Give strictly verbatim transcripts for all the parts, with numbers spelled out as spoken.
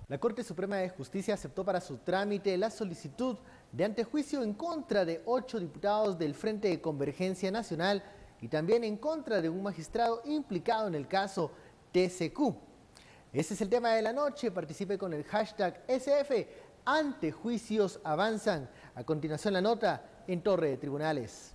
La Corte Suprema de Justicia aceptó para su trámite la solicitud de antejuicio en contra de ocho diputados del Frente de Convergencia Nacional y también en contra de un magistrado implicado en el caso T C Q. Ese es el tema de la noche. Participe con el hashtag S F. Antejuicios avanzan. A continuación la nota en Torre de Tribunales.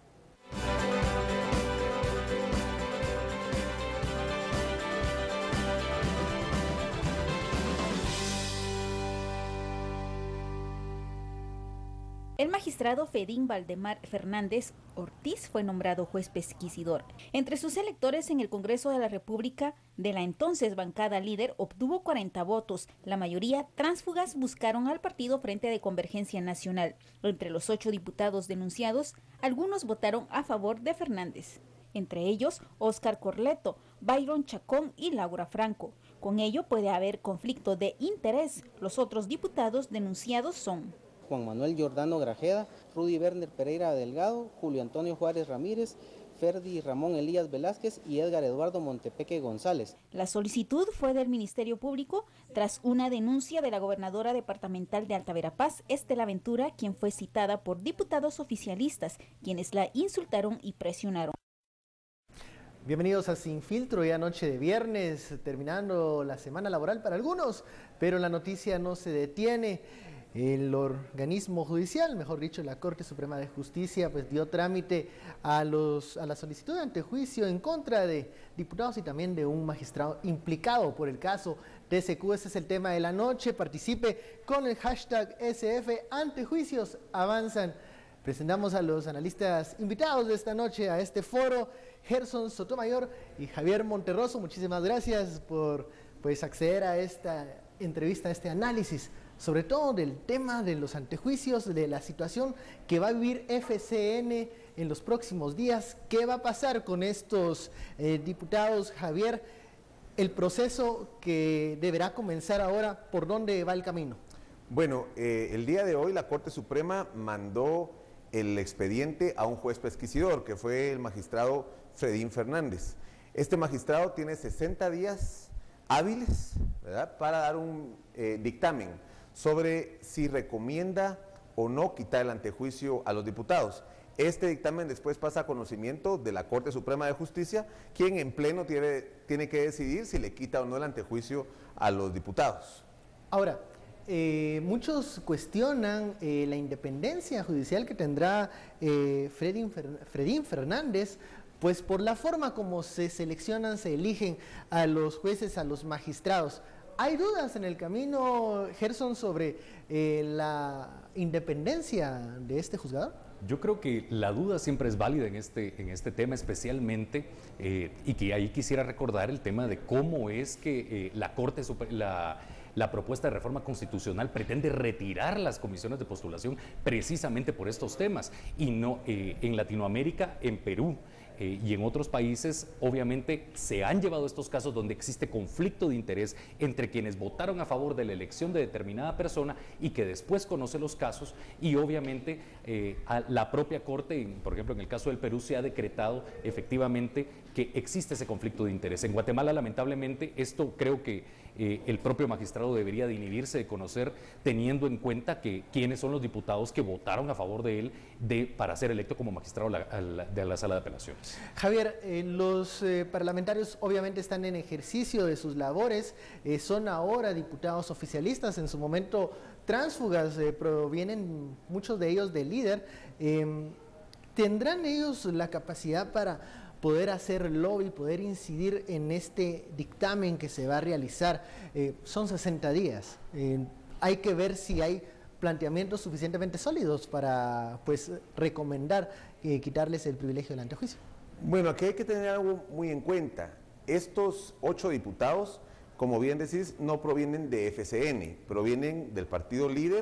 El magistrado Fedín Valdemar Fernández Ortiz fue nombrado juez pesquisidor. Entre sus electores en el Congreso de la República, de la entonces bancada líder, obtuvo cuarenta votos. La mayoría tránsfugas buscaron al partido Frente de Convergencia Nacional. Entre los ocho diputados denunciados, algunos votaron a favor de Fernández. Entre ellos, Óscar Corleto, Byron Chacón y Laura Franco. Con ello puede haber conflicto de interés. Los otros diputados denunciados son Juan Manuel Giordano Grajeda, Rudy Werner Pereira Delgado, Julio Antonio Juárez Ramírez, Ferdi Ramón Elías Velázquez y Edgar Eduardo Montepeque González. La solicitud fue del Ministerio Público tras una denuncia de la gobernadora departamental de Alta Verapaz, Estela Ventura, quien fue citada por diputados oficialistas, quienes la insultaron y presionaron. Bienvenidos a Sin Filtro, ya noche de viernes, terminando la semana laboral para algunos, pero la noticia no se detiene. El organismo judicial, mejor dicho, la Corte Suprema de Justicia, pues dio trámite a, los, a la solicitud de antejuicio en contra de diputados y también de un magistrado implicado por el caso T C Q. Ese es el tema de la noche. Participe con el hashtag S F. Antejuicios avanzan. Presentamos a los analistas invitados de esta noche a este foro, Gerson Sotomayor y Javier Monterroso. Muchísimas gracias por pues, acceder a esta entrevista, a este análisis, sobre todo del tema de los antejuicios, de la situación que va a vivir F C N en los próximos días. ¿Qué va a pasar con estos eh, diputados, Javier? El proceso que deberá comenzar ahora, ¿por dónde va el camino? Bueno, eh, el día de hoy la Corte Suprema mandó el expediente a un juez pesquisidor, que fue el magistrado Fedín Fernández. Este magistrado tiene sesenta días hábiles, ¿verdad?, para dar un eh, dictamen sobre si recomienda o no quitar el antejuicio a los diputados. Este dictamen después pasa a conocimiento de la Corte Suprema de Justicia, quien en pleno tiene, tiene que decidir si le quita o no el antejuicio a los diputados. Ahora, eh, muchos cuestionan eh, la independencia judicial que tendrá eh, Fredín, Fer, Fredín Fernández, pues por la forma como se seleccionan, se eligen a los jueces, a los magistrados. ¿Hay dudas en el camino, Gerson, sobre eh, la independencia de este juzgador? Yo creo que la duda siempre es válida en este, en este tema, especialmente, eh, y que ahí quisiera recordar el tema de cómo es que eh, la Corte, la, la propuesta de reforma constitucional pretende retirar las comisiones de postulación precisamente por estos temas, y no eh, en Latinoamérica, en Perú, Eh, y en otros países, obviamente, se han llevado estos casos donde existe conflicto de interés entre quienes votaron a favor de la elección de determinada persona y que después conoce los casos, y obviamente eh, a la propia Corte, por ejemplo, en el caso del Perú, se ha decretado efectivamente que existe ese conflicto de interés. En Guatemala, lamentablemente, esto creo que eh, el propio magistrado debería de inhibirse de conocer, teniendo en cuenta que quiénes son los diputados que votaron a favor de él de, para ser electo como magistrado la, la, de la Sala de Apelaciones. Javier, eh, los eh, parlamentarios obviamente están en ejercicio de sus labores, eh, son ahora diputados oficialistas, en su momento tránsfugas, eh, provienen muchos de ellos del líder. Eh, ¿Tendrán ellos la capacidad para poder hacer lobby, poder incidir en este dictamen que se va a realizar? Eh, son sesenta días, eh, hay que ver si hay planteamientos suficientemente sólidos para pues recomendar eh, quitarles el privilegio del antejuicio. Bueno, aquí hay que tener algo muy en cuenta. Estos ocho diputados, como bien decís, no provienen de F C N, provienen del partido Líder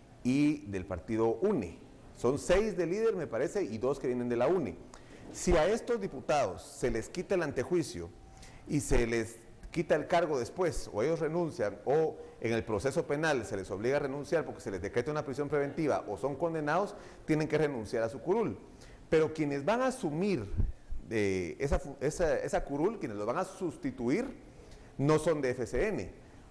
y del partido U N E. Son seis de Líder, me parece, y dos que vienen de la U N E. Si a estos diputados se les quita el antejuicio y se les quita el cargo después, o ellos renuncian, o en el proceso penal se les obliga a renunciar porque se les decreta una prisión preventiva, o son condenados, tienen que renunciar a su curul. Pero quienes van a asumir eh, esa, esa, esa curul, quienes lo van a sustituir, no son de F C N.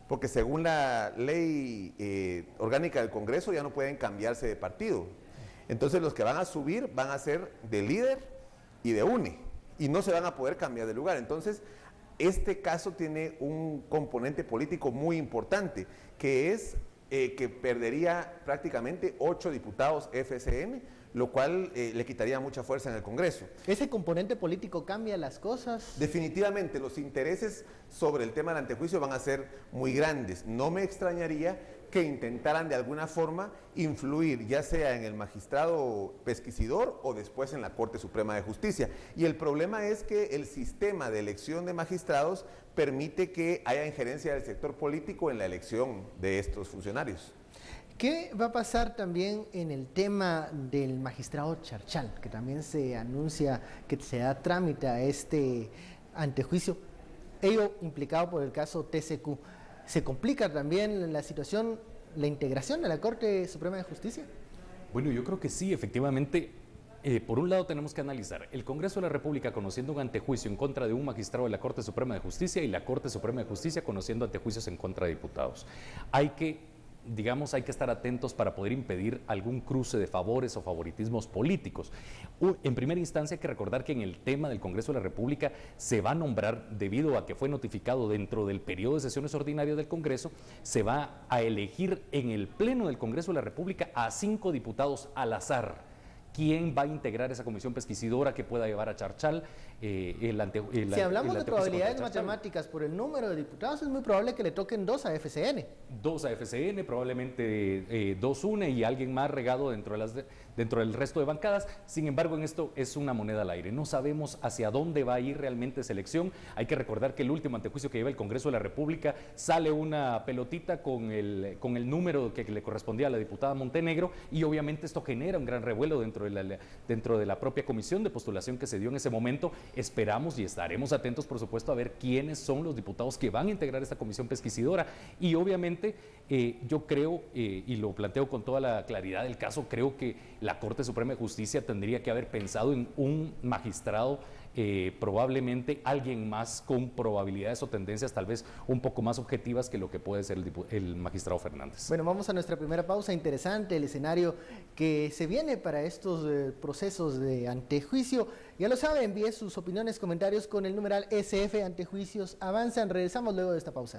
porque según la ley eh, orgánica del Congreso ya no pueden cambiarse de partido. Entonces los que van a subir van a ser de líder y de U N E, y no se van a poder cambiar de lugar. Entonces, este caso tiene un componente político muy importante, que es eh, que perdería prácticamente ocho diputados F C N, lo cual eh, le quitaría mucha fuerza en el Congreso. ¿Ese componente político cambia las cosas? Definitivamente, los intereses sobre el tema del antejuicio van a ser muy grandes. No me extrañaría que intentaran de alguna forma influir, ya sea en el magistrado pesquisidor o después en la Corte Suprema de Justicia. Y el problema es que el sistema de elección de magistrados permite que haya injerencia del sector político en la elección de estos funcionarios. ¿Qué va a pasar también en el tema del magistrado Charchal, que también se anuncia que se da trámite a este antejuicio, ello implicado por el caso T C Q? ¿Se complica también la situación, la integración de la Corte Suprema de Justicia? Bueno, yo creo que sí, efectivamente. Eh, por un lado tenemos que analizar el Congreso de la República conociendo un antejuicio en contra de un magistrado de la Corte Suprema de Justicia y la Corte Suprema de Justicia conociendo antejuicios en contra de diputados. Hay que digamos, hay que estar atentos para poder impedir algún cruce de favores o favoritismos políticos. En primera instancia hay que recordar que en el tema del Congreso de la República se va a nombrar, debido a que fue notificado dentro del periodo de sesiones ordinarias del Congreso, se va a elegir en el Pleno del Congreso de la República a cinco diputados al azar. ¿Quién va a integrar esa comisión pesquisidora que pueda llevar a Charchal? Eh, el ante, el, si hablamos el de probabilidades matemáticas por el número de diputados, es muy probable que le toquen dos a F C N. Dos a F C N, probablemente eh, dos U N E y alguien más regado dentro, de las de, dentro del resto de bancadas. Sin embargo, en esto es una moneda al aire. No sabemos hacia dónde va a ir realmente esa elección. Hay que recordar que el último antejuicio que lleva el Congreso de la República sale una pelotita con el, con el número que le correspondía a la diputada Montenegro, y obviamente esto genera un gran revuelo dentro de la, dentro de la propia comisión de postulación que se dio en ese momento. Esperamos y estaremos atentos, por supuesto, a ver quiénes son los diputados que van a integrar esta comisión pesquisidora. Y obviamente eh, yo creo, eh, y lo planteo con toda la claridad del caso, creo que la Corte Suprema de Justicia tendría que haber pensado en un magistrado, eh, probablemente alguien más con probabilidades o tendencias tal vez un poco más objetivas que lo que puede ser el, el magistrado Fernández. Bueno, vamos a nuestra primera pausa. Interesante el escenario que se viene para estos eh, procesos de antejuicio. Ya lo sabe, envíe sus opiniones, comentarios con el numeral S F Antejuicios Avanzan. Regresamos luego de esta pausa.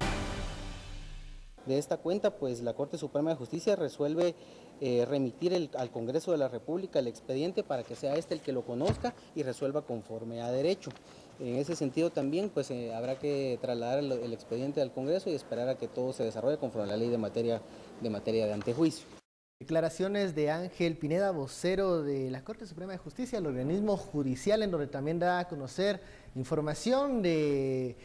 De esta cuenta, pues la Corte Suprema de Justicia resuelve eh, remitir el, al Congreso de la República el expediente para que sea este el que lo conozca y resuelva conforme a derecho. En ese sentido también pues eh, habrá que trasladar el, el expediente al Congreso y esperar a que todo se desarrolle conforme a la ley de materia de, materia de antejuicio. Declaraciones de Ángel Pineda, vocero de la Corte Suprema de Justicia, el organismo judicial, en donde también da a conocer información de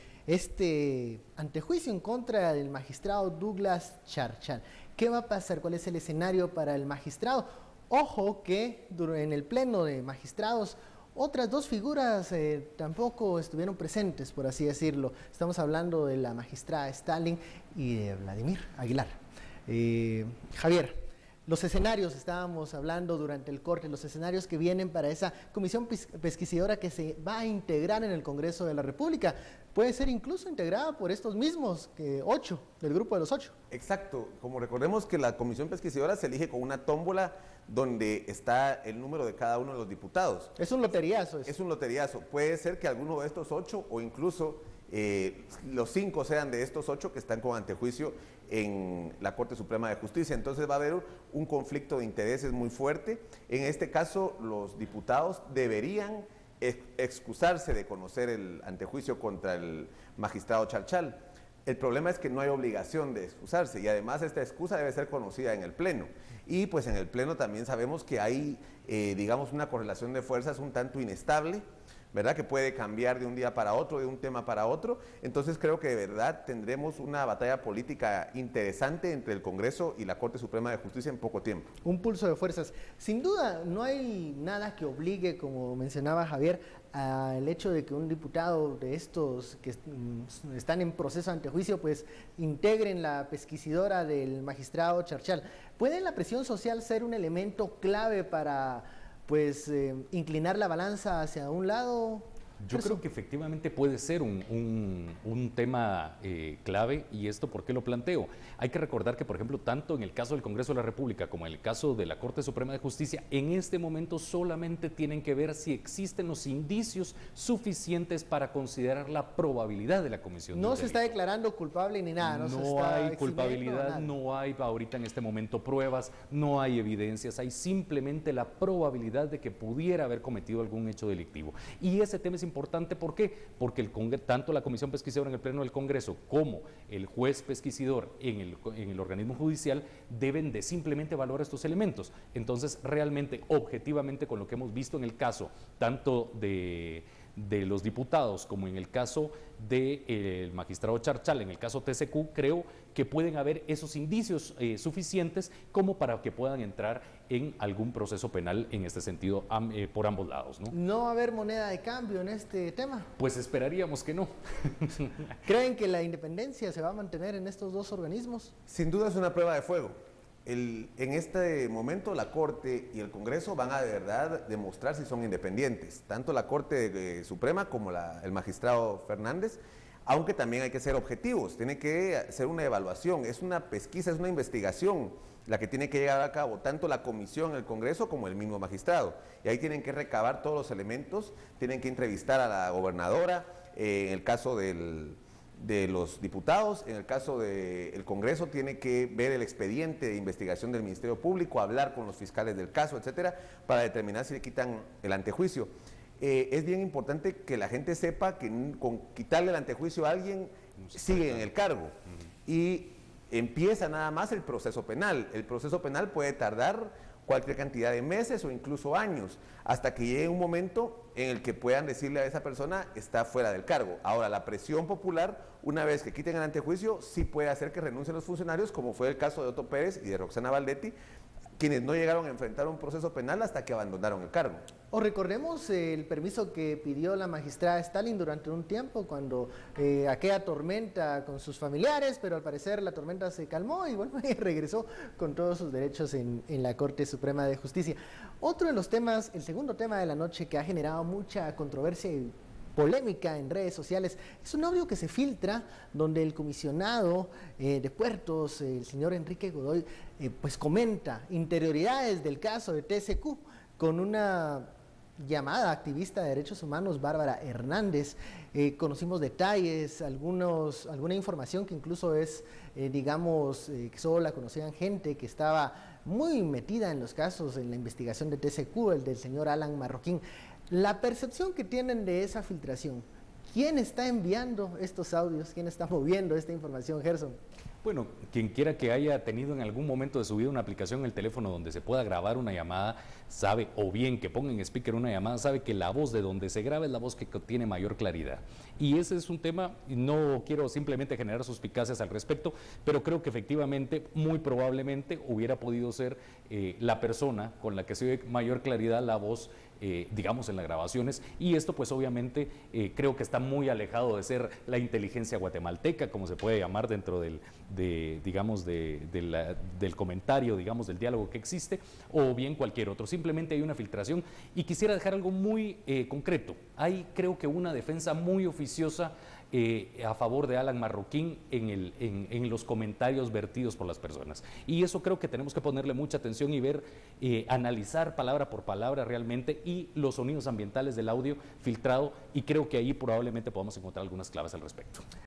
este antejuicio en contra del magistrado Douglas Charchal. ¿Qué va a pasar? ¿Cuál es el escenario para el magistrado? Ojo que en el pleno de magistrados otras dos figuras eh, tampoco estuvieron presentes, por así decirlo. Estamos hablando de la magistrada Stalin y de Vladimir Aguilar. Eh, Javier, los escenarios, estábamos hablando durante el corte, los escenarios que vienen para esa comisión pesquisidora que se va a integrar en el Congreso de la República, puede ser incluso integrada por estos mismos, que ocho, del grupo de los ocho. Exacto, como recordemos que la comisión pesquisidora se elige con una tómbola donde está el número de cada uno de los diputados. Es un loteriazo. Eso. Es un loteriazo, puede ser que alguno de estos ocho o incluso eh, los cinco sean de estos ocho que están con antejuicio en la Corte Suprema de Justicia. Entonces va a haber un conflicto de intereses muy fuerte. En este caso, los diputados deberían excusarse de conocer el antejuicio contra el magistrado Charchal. El problema es que no hay obligación de excusarse y además esta excusa debe ser conocida en el Pleno. Y pues en el Pleno también sabemos que hay, eh, digamos, una correlación de fuerzas un tanto inestable, ¿verdad? Que puede cambiar de un día para otro, de un tema para otro. Entonces creo que de verdad tendremos una batalla política interesante entre el Congreso y la Corte Suprema de Justicia en poco tiempo. Un pulso de fuerzas. Sin duda, no hay nada que obligue, como mencionaba Javier, al hecho de que un diputado de estos que están en proceso de antejuicio, pues integren la pesquisidora del magistrado Charchal. ¿Puede la presión social ser un elemento clave para pues eh, inclinar la balanza hacia un lado, Yo creo que efectivamente puede ser un, un, un tema eh, clave, y esto ¿por qué lo planteo? Hay que recordar que, por ejemplo, tanto en el caso del Congreso de la República como en el caso de la Corte Suprema de Justicia, en este momento solamente tienen que ver si existen los indicios suficientes para considerar la probabilidad de la comisión. No se está declarando culpable ni nada. No, no se está hay culpabilidad, no hay ahorita en este momento pruebas, no hay evidencias, hay simplemente la probabilidad de que pudiera haber cometido algún hecho delictivo. Y ese tema es importante, ¿por qué? Porque el Congreso, tanto la comisión pesquisidora en el Pleno del Congreso como el juez pesquisidor en el, en el organismo judicial deben de simplemente evaluar estos elementos. Entonces, realmente, objetivamente, con lo que hemos visto en el caso tanto de... de los diputados, como en el caso del de, magistrado Charchal, en el caso T C Q, creo que pueden haber esos indicios eh, suficientes como para que puedan entrar en algún proceso penal en este sentido am, eh, por ambos lados, ¿no? ¿No va a haber moneda de cambio en este tema? Pues esperaríamos que no. ¿Creen que la independencia se va a mantener en estos dos organismos? Sin duda es una prueba de fuego. El, en este momento la Corte y el Congreso van a de verdad demostrar si son independientes, tanto la Corte eh, Suprema como la, el magistrado Fernández, aunque también hay que ser objetivos, tiene que hacer una evaluación, es una pesquisa, es una investigación la que tiene que llevar a cabo tanto la comisión, el Congreso, como el mismo magistrado. Y ahí tienen que recabar todos los elementos, tienen que entrevistar a la gobernadora, eh, en el caso del... de los diputados, en el caso del Congreso tiene que ver el expediente de investigación del Ministerio Público, hablar con los fiscales del caso, etcétera, para determinar si le quitan el antejuicio. Eh, es bien importante que la gente sepa que con quitarle el antejuicio a alguien sigue en el cargo y empieza nada más el proceso penal. El proceso penal puede tardar cualquier cantidad de meses o incluso años, hasta que llegue un momento en el que puedan decirle a esa persona está fuera del cargo. Ahora, la presión popular, una vez que quiten el antejuicio, sí puede hacer que renuncien los funcionarios, como fue el caso de Otto Pérez y de Roxana Valdetti, quienes no llegaron a enfrentar un proceso penal hasta que abandonaron el cargo. O recordemos el permiso que pidió la magistrada Stalin durante un tiempo, cuando eh, aquella tormenta con sus familiares, pero al parecer la tormenta se calmó y bueno, regresó con todos sus derechos en, en la Corte Suprema de Justicia. Otro de los temas, el segundo tema de la noche que ha generado mucha controversia y polémica en redes sociales, es un audio que se filtra donde el comisionado eh, de puertos, eh, el señor Enrique Godoy, eh, pues comenta interioridades del caso de T C Q con una llamada activista de derechos humanos, Bárbara Hernández. Eh, conocimos detalles, algunos, alguna información que incluso es, eh, digamos, eh, que solo la conocían gente que estaba muy metida en los casos, en la investigación de T C Q, el del señor Alan Marroquín. La percepción que tienen de esa filtración, ¿quién está enviando estos audios? ¿Quién está moviendo esta información, Gerson? Bueno, quien quiera que haya tenido en algún momento de su vida una aplicación en el teléfono donde se pueda grabar una llamada, sabe, o bien que ponga en speaker una llamada, sabe que la voz de donde se graba es la voz que tiene mayor claridad. Y ese es un tema, no quiero simplemente generar suspicacias al respecto, pero creo que efectivamente, muy probablemente, hubiera podido ser eh, la persona con la que se oye mayor claridad la voz, Eh, digamos, en las grabaciones, y esto pues obviamente eh, creo que está muy alejado de ser la inteligencia guatemalteca, como se puede llamar dentro del, de, digamos, de, de la, del comentario, digamos, del diálogo que existe, o bien cualquier otro. Simplemente hay una filtración, y quisiera dejar algo muy eh, concreto. Hay, creo que, una defensa muy oficiosa Eh, a favor de Alan Marroquín en, el, en, en los comentarios vertidos por las personas. Y eso creo que tenemos que ponerle mucha atención y ver, eh, analizar palabra por palabra realmente, y los sonidos ambientales del audio filtrado, y creo que ahí probablemente podamos encontrar algunas claves al respecto.